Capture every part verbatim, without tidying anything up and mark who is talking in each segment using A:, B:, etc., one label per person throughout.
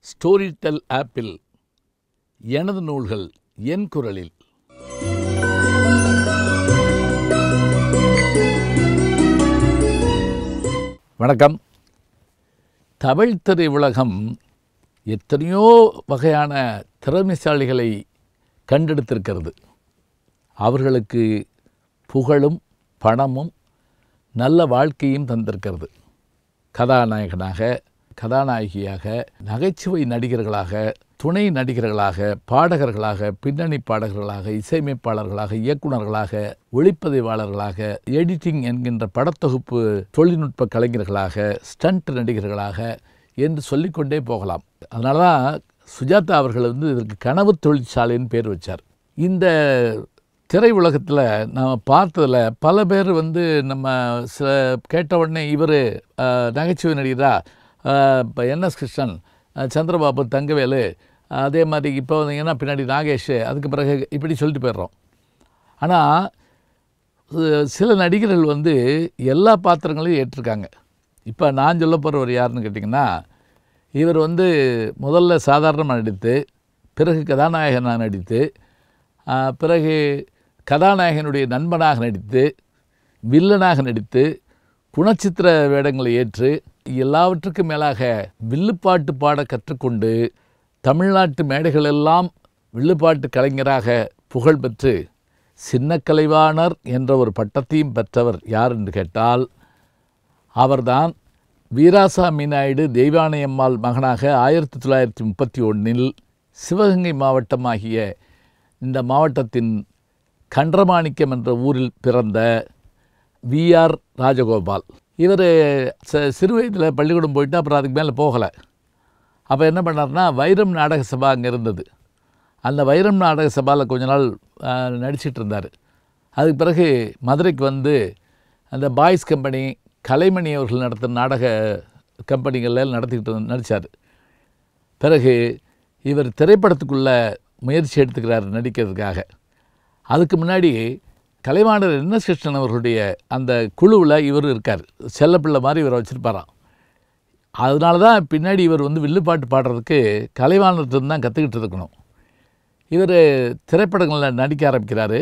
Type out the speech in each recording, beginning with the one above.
A: Storytel ஆப்பில் எனது நூல்கள் என் குரலில். வணக்கம். தமிழ் திரை உலகம் எத்தனையோ வகையான திறமைசாலிகளை கண்டெடுத்திருக்கிறது. அவர்களுக்கு புகழும் பணமும் நல்ல வாழ்க்கையும் தந்திருக்கிறது. கதாநாயகனாக, கதாநாயகியாக, நகைச்சுவை நடிகர்களாக, துணை நடிகர்களாக, பாடகர்களாக, பின்னணி பாடகர்களாக, இசையமைப்பாளர்களாக, இயக்குநர்களாக, ஒளிப்பதிவாளர்களாக, எடிட்டிங் என்கின்ற படத்தொகுப்பு தொழில்நுட்ப கலைஞர்களாக, ஸ்டண்ட் நடிகர்களாக என்று சொல்லிக்கொண்டே போகலாம். அதனால தான் சுஜாதா அவர்கள் வந்து இதற்கு கனவு தொழிற்சாலைன்னு பேர் வச்சார். இந்த திரை உலகத்தில் நாம் பார்த்ததில் பல பேர் வந்து நம்ம சில கேட்ட உடனே இவர் நகைச்சுவை நடிகரா, இப்போ என்எஸ் கிருஷ்ணன், சந்திரபாபு, தங்கவேலு, அதே மாதிரி இப்போ வந்தீங்கன்னா பின்னாடி நாகேஷ், அதுக்கு பிறகு இப்படி சொல்லிட்டு போயிடுறோம். ஆனால் சில நடிகர்கள் வந்து எல்லா பாத்திரங்களையும் ஏற்றிருக்காங்க. இப்போ நான் சொல்ல போகிறவர் யாருன்னு கேட்டிங்கன்னா, இவர் வந்து முதல்ல சாதாரணமாக நடித்து, பிறகு கதாநாயகனாக நடித்து, பிறகு கதாநாயகனுடைய நண்பனாக நடித்து, வில்லனாக நடித்து, குணச்சித்திர வேடங்களை ஏற்று, எல்லாவற்றுக்கும் மேலாக வில்லுப்பாட்டு பாட கற்றுக்கொண்டு தமிழ்நாட்டு மேடைகளெல்லாம் வில்லுப்பாட்டு கலைஞராக புகழ் பெற்று சின்ன கலைவாணர் என்ற ஒரு பட்டத்தையும் பெற்றவர் யார் என்று கேட்டால், அவர்தான் வீராசாமி நாயுடு தெய்வானையம்மாள் மகனாக ஆயிரத்தி தொள்ளாயிரத்தி முப்பத்தி ஒன்றில் சிவகங்கை மாவட்டமாகிய இந்த மாவட்டத்தின் கன்றமாணிக்கம் என்ற ஊரில் பிறந்த வி ஆர் ராஜகோபால். இவர் ச சிறு வயதில் பள்ளிக்கூடம் போயிட்டு அப்புறம் அதுக்கு மேலே போகலை. அப்போ என்ன பண்ணார்னா, வைரம் நாடக சபா அங்கே இருந்தது. அந்த வைரம் நாடக சபாவில் கொஞ்ச நாள் நடிச்சிட்டு இருந்தார். அதுக்கு பிறகு மதுரைக்கு வந்து அந்த பாய்ஸ் கம்பெனி, கலைமணி அவர்கள் நடத்துகிற நாடக கம்பெனிகளில் நடத்திக்கிட்டு நடித்தார். பிறகு இவர் திரைப்படத்துக்குள்ளே முயற்சி எடுத்துக்கிறார் நடிக்கிறதுக்காக. அதுக்கு முன்னாடி கலைவாணர் என்எஸ் கிருஷ்ணன் அவர்களுடைய அந்த குழுவில் இவர் இருக்கார். செல்லப்பிள்ளை மாதிரி இவரை வச்சுருப்பாராம். அதனால தான் பின்னாடி இவர் வந்து வில்லுப்பாட்டு பாடுறதுக்கு கலைவாணர்கிட்ட தான் கற்றுக்கிட்டு இருக்கணும். இவர் திரைப்படங்களில் நடிக்க ஆரம்பிக்கிறார்.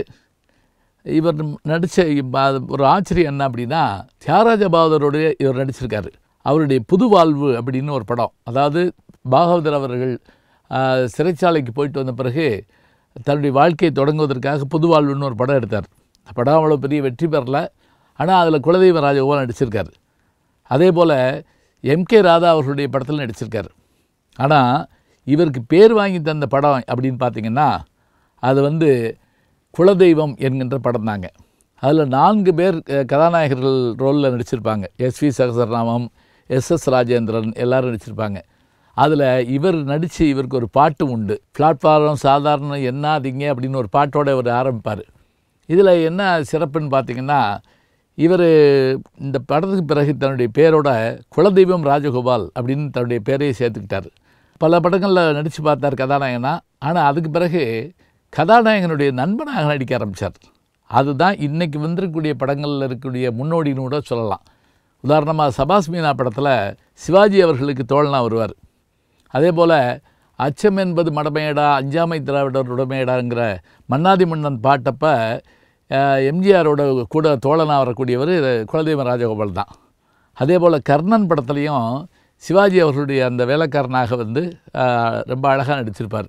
A: இவர் நடித்த ஒரு ஆச்சரியம் என்ன அப்படின்னா, தியாகராஜ பாகவதரோடைய இவர் நடிச்சிருக்காரு. அவருடைய புது வாழ்வு அப்படின்னு ஒரு படம். அதாவது பாகவதர் அவர்கள் சிறைச்சாலைக்கு போயிட்டு வந்த பிறகு தன்னுடைய வாழ்க்கையை தொடங்குவதற்காக புது வாழ்வுன்னு ஒரு படம் எடுத்தார். படம் அவ்வளோ பெரிய வெற்றி பெறல. ஆனால் அதில் குலதெய்வம் ராஜகோபால் நடிச்சிருக்கார். அதே போல் எம் கே ராதா அவர்களுடைய படத்தில் நடிச்சிருக்கார். ஆனால் இவருக்கு பேர் வாங்கி தந்த படம் அப்படின்னு பார்த்திங்கன்னா, அது வந்து குலதெய்வம் என்கின்ற படம் தாங்க. அதில் நான்கு பேர் கதாநாயகர்கள் ரோலில் நடிச்சிருப்பாங்க. S V Sahasranamam, S S Rajendran எல்லோரும் நடிச்சிருப்பாங்க. அதில் இவர் நடித்து இவருக்கு ஒரு பாட்டும் உண்டு. பிளாட்ஃபார்ம் சாதாரண என்னாதீங்க அப்படின்னு ஒரு பாட்டோடு இவர் ஆரம்பிப்பார். இதில் என்ன சிறப்புன்னு பார்த்திங்கன்னா, இவர் இந்த படத்துக்கு பிறகு தன்னுடைய பேரோட குலதெய்வம் ராஜகோபால் அப்படின்னு தன்னுடைய பேரையை சேர்த்துக்கிட்டார். பல படங்களில் நடித்து பார்த்தார் கதாநாயகனா. ஆனால் அதுக்கு பிறகு கதாநாயகனுடைய நண்பனாக நடிக்க ஆரம்பித்தார். அதுதான் இன்றைக்கி வந்திருக்கக்கூடிய படங்களில் இருக்கக்கூடிய முன்னோடின்னு கூட சொல்லலாம். உதாரணமாக சபாஸ் மீனா படத்தில் சிவாஜி அவர்களுக்கு தோழனாக வருவார். அதே போல் அச்சம் என்பது மடமையடா, அஞ்சாமை திராவிடர் உடமையடாங்கிற மன்னாதி மன்னன் பாட்டப்போ எம்ஜிஆரோட கூட தோழனாக வரக்கூடியவர் குலதெய்வம் ராஜகோபால் தான். அதே போல் கர்ணன் படத்துலேயும் சிவாஜி அவர்களுடைய அந்த வேலைக்காரனாக வந்து ரொம்ப அழகாக நடிச்சிருப்பார்.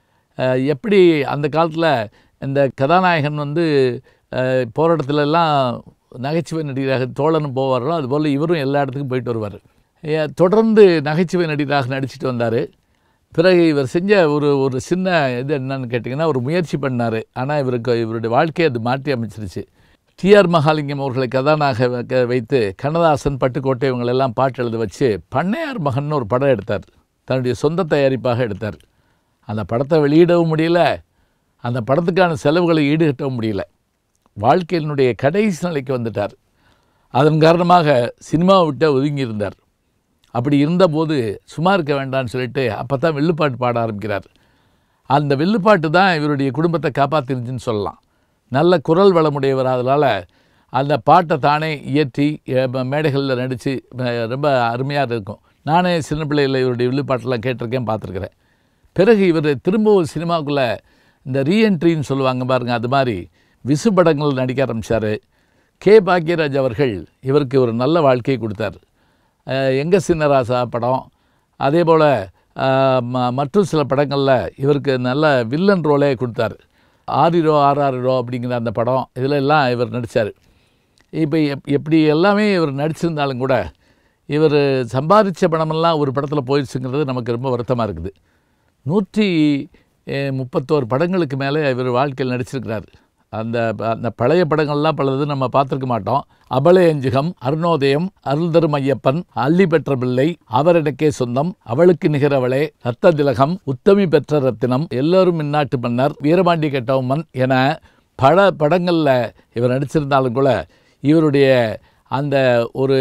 A: எப்படி அந்த காலத்தில் இந்த கதாநாயகன் வந்து போராட்டத்திலெல்லாம் நகைச்சுவை நடிகராக தோழனும் போவார்களோ, அதுபோல் இவரும் எல்லா இடத்துக்கும் போயிட்டு வருவார். தொடர்ந்து நகைச்சுவை நடிகராக நடிச்சுட்டு வந்தார். பிறகு இவர் செஞ்ச ஒரு ஒரு சின்ன இது என்னன்னு கேட்டிங்கன்னா, ஒரு முயற்சி பண்ணார். ஆனால் இவருக்கு இவருடைய வாழ்க்கையை அது மாற்றி அமைச்சிருச்சு. டி ஆர் மகாலிங்கம் அவர்களை கதாநாயக வைத்து கண்ணதாசன், பட்டுக்கோட்டை இவங்களெல்லாம் பாட்டு எழுத வச்சு பண்ணையார் மகன் ஒரு படம் எடுத்தார். தன்னுடைய சொந்த தயாரிப்பாக எடுத்தார். அந்த படத்தை வெளியிடவும் முடியல, அந்த படத்துக்கான செலவுகளை ஈடுகட்டவும் முடியல. வாழ்க்கையினுடைய கடைசி நிலைக்கு வந்துட்டார். அதன் காரணமாக சினிமாவை விட்டு ஒதுங்கி இருந்தார். அப்படி இருந்தபோது சும்மா இருக்க வேண்டாம்னு சொல்லிட்டு அப்போ தான் வில்லுப்பாட்டு பாட ஆரம்பிக்கிறார். அந்த வில்லுப்பாட்டு தான் இவருடைய குடும்பத்தை காப்பாற்றிருச்சுன்னு சொல்லலாம். நல்ல குரல் வளமுடையவர். அதனால் அந்த பாட்டை தானே இயற்றி மேடைகளில் நடித்து ரொம்ப அருமையாக இருக்கும். நானே சின்ன பிள்ளையில் இவருடைய வில்லுப்பாட்டெல்லாம் கேட்டிருக்கேன், பார்த்துருக்குறேன். பிறகு இவர் திரும்பவும் சினிமாவுக்குள்ளே இந்த ரீஎன்ட்ரின்னு சொல்லுவாங்க பாருங்கள், அது மாதிரி விசு படங்கள் நடிக்க ஆரம்பித்தார். கே பாக்யராஜ் அவர்கள் இவருக்கு ஒரு நல்ல வாழ்க்கையை கொடுத்தார். எங்கள் சின்னராசா படம், அதே போல் மற்றும் சில படங்களில் இவருக்கு நல்ல வில்லன் ரோலே கொடுத்தார். ஆரிரோ ஆறாரிரோ அப்படிங்கிற அந்த படம், இதில் எல்லாம் இவர் நடித்தார். இப்போ எப் எப்படி எல்லாமே இவர் நடிச்சிருந்தாலும் கூட இவர் சம்பாதிச்ச படமெல்லாம் ஒரு படத்தில் போயிடுச்சுங்கிறது நமக்கு ரொம்ப வருத்தமாக இருக்குது. நூற்றி முப்பத்தோரு படங்களுக்கு மேலே இவர் வாழ்க்கையில் நடிச்சிருக்கிறார். அந்த அந்த பழைய படங்கள்லாம் பலது நம்ம பார்த்துருக்க மாட்டோம். அபலயஞ்சுகம், அருணோதயம், அருள் தரும் ஐயப்பன், அள்ளி பெற்ற பிள்ளை, அவரிடக்கே சொந்தம், அவளுக்கு நிகரவளே, ரத்த திலகம், உத்தமி பெற்ற ரத்தினம், எல்லோரும் இந்நாட்டு மன்னர், வீரபாண்டி கட்டபொம்மன் என பல படங்களில் இவர் நடிச்சிருந்தாலும் கூட இவருடைய அந்த ஒரு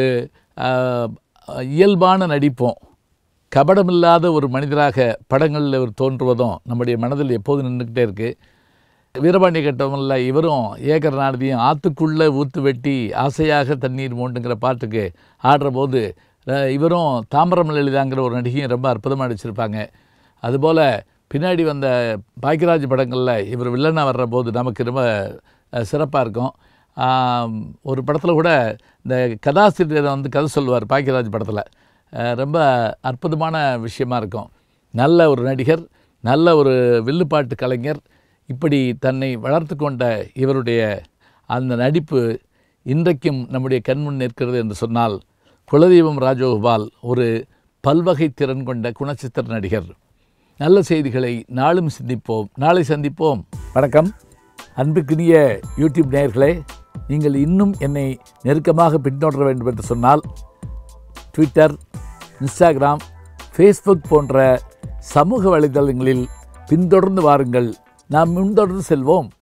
A: இயல்பான நடிப்பும் கபடமில்லாத ஒரு மனிதராக படங்களில் இவர் தோன்றுவதும் நம்முடைய மனதில் எப்போதும் நின்றுக்கிட்டே இருக்குது. வீரபாண்டி கட்டபொம்மனில் இவரும் ஏகர்நாடதியும் ஆற்றுக்குள்ளே ஊற்று வெட்டி ஆசையாக தண்ணீர் மோண்டுங்கிற பாட்டுக்கு ஆடுற போது இவரும் தாம்பரம் லலிதாங்கிற ஒரு நடிகையும் ரொம்ப அற்புதமாக நடிச்சிருப்பாங்க. அதுபோல் பின்னாடி வந்த பாக்யராஜ் படங்களில் இவர் வில்லனாக வர்ற போது நமக்கு ரொம்ப சிறப்பாக இருக்கும். ஒரு படத்தில் கூட இந்த கதாசிரியரை வந்து கதை சொல்லுவார் பாக்யராஜ் படத்தில், ரொம்ப அற்புதமான விஷயமாக இருக்கும். நல்ல ஒரு நடிகர், நல்ல ஒரு வில்லுப்பாட்டு கலைஞர், இப்படி தன்னை வளர்த்து கொண்ட இவருடைய அந்த நடிப்பு இன்றைக்கும் நம்முடைய கண்முன் நிற்கிறது என்று சொன்னால், குலதெய்வம் ராஜகோபால் ஒரு பல்வகை திறன் கொண்ட குணச்சித்திர நடிகர். நல்ல செய்திகளை நாளும் சிந்திப்போம், நாளை சந்திப்போம். வணக்கம். அன்புக்குரிய யூடியூப் நேயர்களே, நீங்கள் இன்னும் என்னை நெருக்கமாக பின்தொடர வேண்டும் என்று சொன்னால் ட்விட்டர், இன்ஸ்டாகிராம், ஃபேஸ்புக் போன்ற சமூக வலைதளங்களில் பின்தொடர்ந்து வாருங்கள். நாம் முன்தொடர்ந்து செல்வோம்.